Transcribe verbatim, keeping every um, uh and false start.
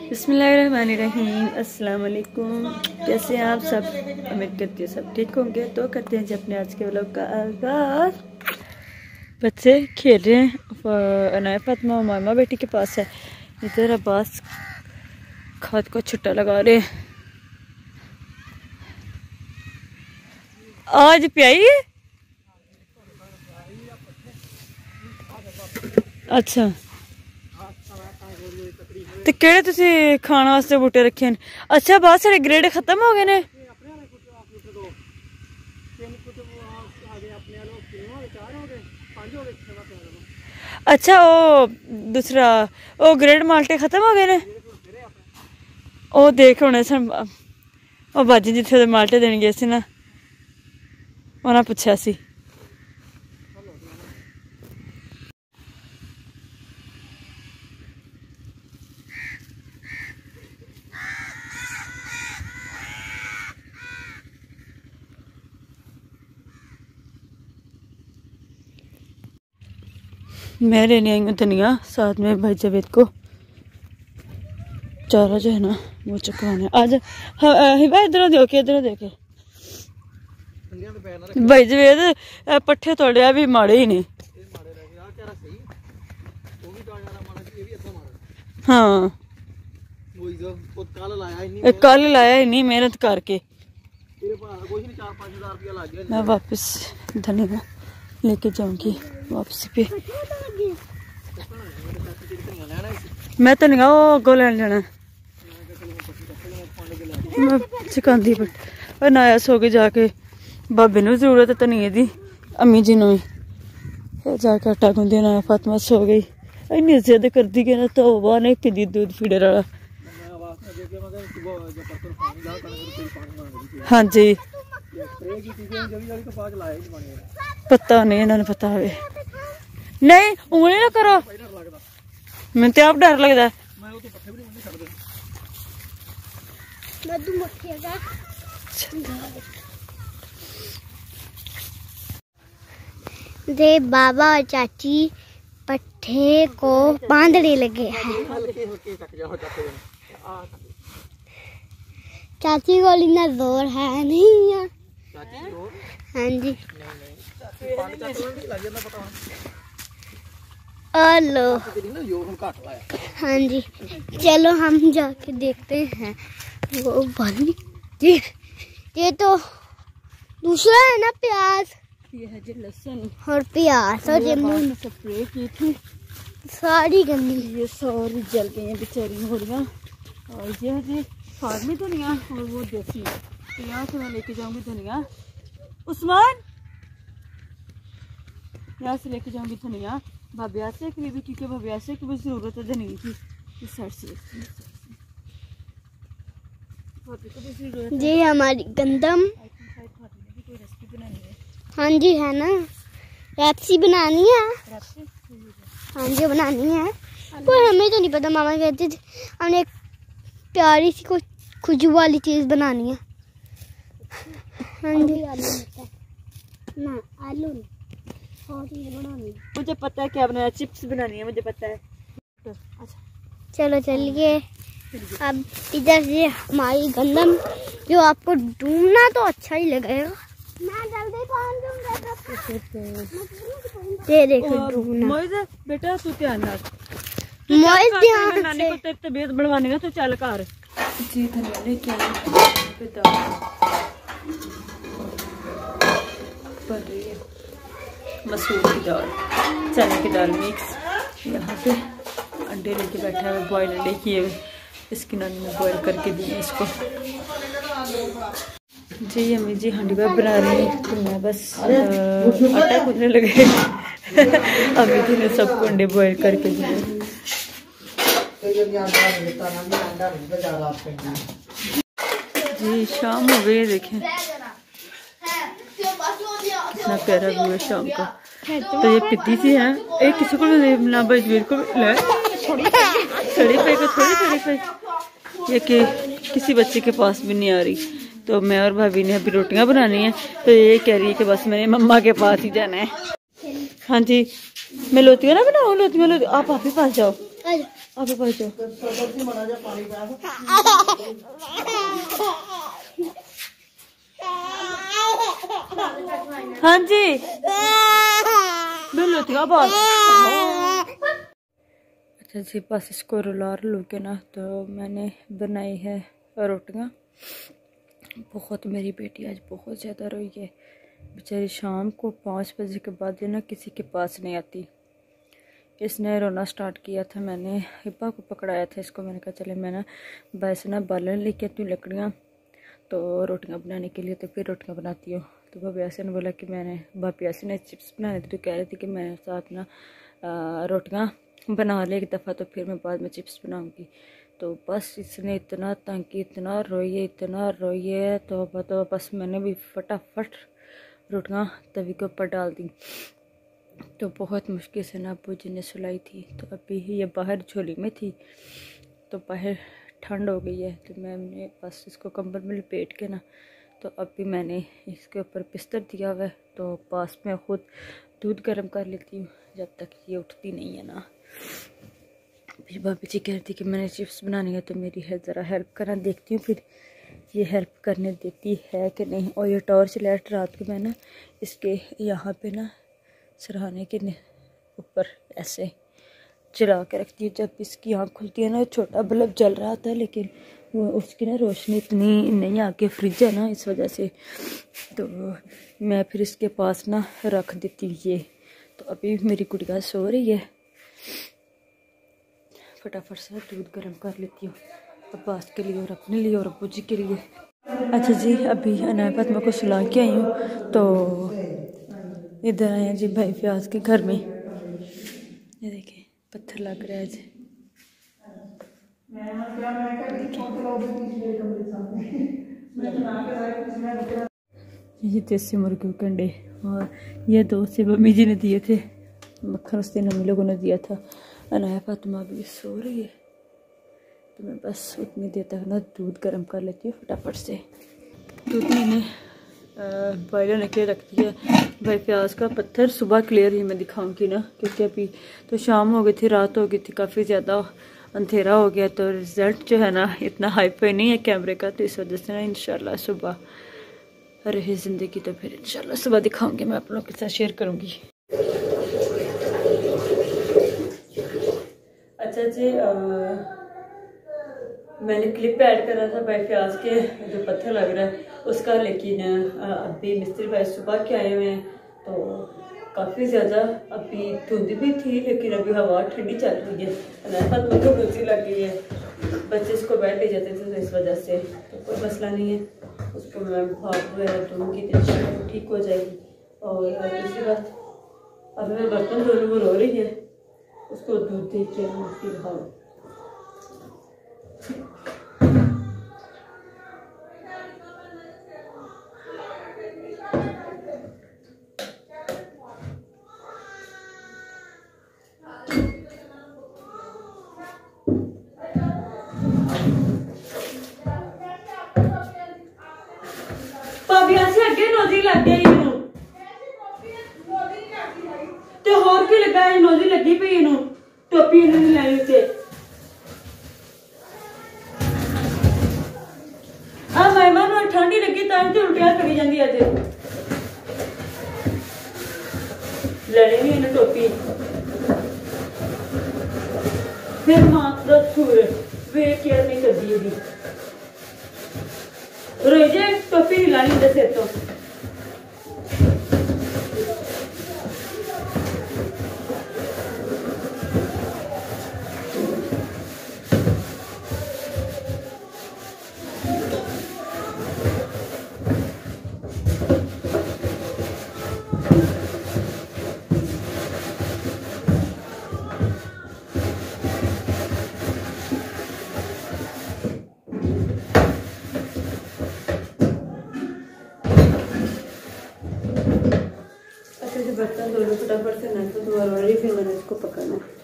बिस्मिल्लाहिर्रहमानिर्रहीम। अस्सलाम वालेकुम। कैसे हैं आप सब? उम्मीद करती हूँ सब ठीक होंगे। तो करते हैं जी अपने आज के व्लॉग का आगाज। बच्चे खेल रहे हैं। अनाया फातिमा मामा बेटी के पास है। इधर अब्बास खाद को छुट्टा लगा रहे हैं। आज प्याई है। अच्छा तो केड़े तुसी खाने वास्ते बूटे रखे हैं? अच्छा बात सारे ग्रेड खत्म हो गए ने। अच्छा ओ दूसरा ओ ग्रेड माल्टे खत्म हो गए ने। ओ देख होने सन ओ बाजी जिथे माल्टे देने गए सी ना उन्हें पूछा सी। मैं लेने आई हूँ धनिया, साथ में भाई जावेद को चारा जो है ना वो चुकवाना। आज हिबा इधर देखो इधर देखे भाई जावेद पट्ठे तोड़े भी माड़े ही नहीं। हाँ कल लाया ही नहीं मेहनत करके। मैं वापस धनिया लेके जाऊंगी वापसी पे। मैं तो नहीं वो अगो लैन जाना। मैं सिखाती पर नाया सो के जाके बाबे ने जरूरत है धनिए दी, अम्मी जी ने भी जाके आटा गुंदे। नाया फातिमा सो गई। इन्नी जिद करती कि ना तो वह नहीं पींदी दूध फीडर वाला। हाँ जी पता नहीं इन्होंने पता है नहीं उंगली ना करो। मैं तो आप डर लगता दे बाबा और चाची पट्ठे को बांधने लगे हैं। चाची को इतना जोर है नहीं है। हाँ जी हेलो हाँ जी चलो हम जाके देखते हैं वो बंद जी। ये तो दूसरा है ना प्याज, ये है जी लहसुन और प्याज और ये स्प्रे की थी सारी गंदी। ये सारी जल गई हैं बेचारी मुर्गियाँ। और ये है जी फार्मी धनिया और वो देसी। तो यहाँ से मैं लेके जाऊंगी धनिया। उस्मान यहाँ से लेके जाऊंगी धनिया भाभ्या से करीबी, क्योंकि भाभ्या से की जरूरत है धनिया की। इस साइड से जी हमारी गंदम हाँ जी है ना रेपसी बनानी है। हाँ जी बनानी है पर हमें तो नहीं पता। मामा कहते थे हमने एक प्यारी सी कुछ खुशबू वाली चीज बनानी है। हाँ जी ना आलू और ये बनानी। मुझे पता है क्या बनाना, चिप्स बनानी है मुझे पता है। अच्छा चलो चलिए अब इधर से हमारी गंदम जो आपको ढूंढना तो अच्छा ही लगेगा। मैं जल्दी पहुंच दूंगा। ये देखो ढूंढना। मोइज बेटा तू ध्यान रख। मोइज ध्यान नानी को तेरी तबीयत बनवानी है तो चल कर जी। धनिया लेके आई बन रही है मसूर की दाल, चने की दाल मिक्स। यहाँ पे अंडे लेके बैठा है, बॉयल अंडे किए हुए। इसकी नानी ने बॉयल करके दिए इसको जी। अम्मी जी हांडी बाब बना रही है तो मैं बस आटा गूंदने लगे। अम्मी जी ने सबको अंडे बॉयल करके दिए। जी शाम हो गई है, देखें कितना प्यारा व्यू है शाम का। तो ये पिद्दी सी है एक किसी को ना बजवीर को सड़ी पे को थोड़ी सड़ी पे ये कि किसी बच्चे के पास भी नहीं आ रही। तो मैं और भाभी ने अभी रोटियां बनानी है तो ये कह रही है कि बस मैंने मम्मा के पास ही जाना है। हाँ जी मैं लोतियाँ ना बनाऊँ। लोतियाँ लोती आप आप ही पास जाओ। आप पास जाओ। हाँ जी बिल्लो थी बात। अच्छा जी बस इसको रुला रुलू के ना तो मैंने बनाई है रोटियाँ। बहुत मेरी बेटी आज बहुत ज़्यादा रोई है बेचारी। शाम को पाँच बजे के बाद ना किसी के पास नहीं आती। इसने रोना स्टार्ट किया था। मैंने हिब्बा को पकड़ाया था इसको। मैंने कहा चले मैं ना बस ना बालन लेके आती हूँ लकड़ियाँ तो रोटियाँ बनाने के लिए, तो फिर रोटियाँ बनाती हूँ। तो भाभी यासी ने बोला कि मैंने भाभी यासी ने चिप्स बनाने थे तो कह रही थी कि मैं साथ ना रोटियाँ बना ले एक दफ़ा तो फिर मैं बाद में चिप्स बनाऊँगी। तो बस इसने इतना तंग की, इतना रोई है, इतना रोई है तो तो बस मैंने भी फटाफट रोटियाँ तवी के ऊपर डाल दी। तो बहुत मुश्किल से ना अब्बू जी ने सुलाई थी। तो अभी ये बाहर झोली में थी तो बाहर ठंड हो गई है तो मैंने बस इसको कंबल में लपेट के ना तो अभी मैंने इसके ऊपर बिस्तर दिया हुआ है तो पास में खुद दूध गर्म कर लेती हूँ जब तक ये उठती नहीं है ना। फिर भाभी जी कह रही थी कि मैंने चिप्स बनानी है तो मेरी है ज़रा हेल्प करना, देखती हूँ फिर ये हेल्प करने देती है कि नहीं। और ये टॉर्च लाइट रात को मैं ना इसके यहाँ पे ना सरहाने के ऊपर ऐसे जला के रखती हूँ। जब इसकी आँख खुलती है ना छोटा बल्ब जल रहा था लेकिन वो उसकी ना रोशनी इतनी नहीं आके फ्रिज है ना इस वजह से तो मैं फिर इसके पास ना रख देती हूँ ये। तो अभी मेरी गुड़िया सो रही है, फटाफट से दूध गर्म कर लेती हूँ अब्बास के लिए और अपने लिए और अब्बू जी के लिए। अच्छा जी अभी अनाया फातिमा को सुला के आई हूँ तो इधर आए हैं जी भाई फयाज के घर में। ये देखिए पत्थर लग रहा है जी। ये देसी मुर्गे के अंडे और ये दो से मम्मी जी ने दिए थे, मक्खन उस दिन हम लोगों ने दिया था। अनाया फातिमा भी सो रही है तो मैं बस उतनी देर तक ना दूध गर्म कर लेती हूँ फटाफट से। दूध मैंने बॉयल होने के लिए रख दिया। भाई प्याज का पत्थर सुबह क्लियर ही मैं दिखाऊंगी ना क्योंकि अभी तो शाम हो गई थी, रात हो गई थी, काफ़ी ज़्यादा अंधेरा हो गया तो रिज़ल्ट जो है ना इतना हाई फाई नहीं है कैमरे का तो इस वजह से ना इंशाल्लाह सुबह रही ज़िंदगी तो फिर इंशाल्लाह सुबह दिखाऊंगी, मैं आप लोगों के साथ शेयर करूँगी। अच्छा जी आ, मैंने क्लिप ऐड करा था भाई प्याज के जो पत्थर लग रहा है उसका, लेकिन अभी मिस्त्री भाई सुबह के आए हुए हैं तो काफ़ी ज़्यादा अभी धुंध भी थी लेकिन अभी हवा ठंडी चल रही है। अनाया फातिमा को रुचि लग गई है, बच्चे इसको बैठ ले जाते थे तो इस वजह से तो कोई मसला नहीं है, उसको मैं भाप वगैरह दूँगी तो ठीक हो जाएगी। और दूसरी बात अभी मैं बर्तन धो रही वो रो रही है, उसको दूध दे के फिर खाओ। अगे नोजी लग गई तो होर की लगा नोजी लगी पई इनू टोपी इन्हें नहीं लाई उसे आ महिमा नु ठंडी लगी तां ते उल्टियां करी जांदी अज लड़ी नहीं इन्हें टोपी फिर मां दा सूर वे केयर नहीं करदी एदी रोजे टोपी नहीं लानी दे सिर तो। बर्तन धो लो फटाफट से, नहीं तो दोबारा फिर मैंने इसको पकाना है।